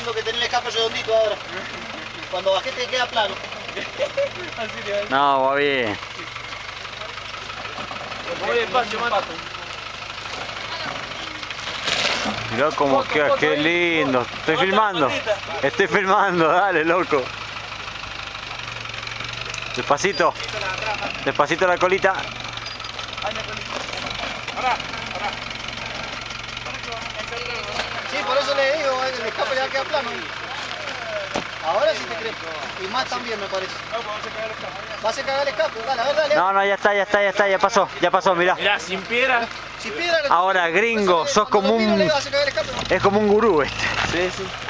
pensando que tenés el escape redondito ahora. Cuando bajé te queda plano. No, va bien. Muy despacio, mano. Mirá cómo queda, qué lindo. Estoy filmando, dale, loco. Despacito. Despacito la colita. Sí, por eso le digo, el escape ya queda plano. Ahora sí te creo. Y más también me parece. ¿Vas a cagar el escape? Dale, a ver, dale. No, ya está, ya pasó, mirá. Mirá, sin piedra. Si piedra, Ahora, gringo, sos como un... Es como un gurú este. Sí, sí.